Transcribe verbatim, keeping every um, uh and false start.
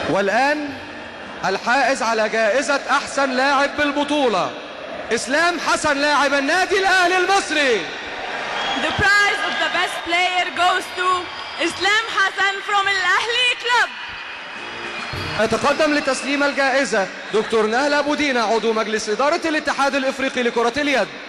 والآن الحائز على جائزة أحسن لاعب بالبطولة إسلام حسن لاعب النادي الأهلي المصري. The prize of the best player goes to Islam Hassan from الأهلي Club. يتقدم لتسليم الجائزة دكتور نهلة أبو دينا عضو مجلس إدارة الاتحاد الإفريقي لكرة اليد.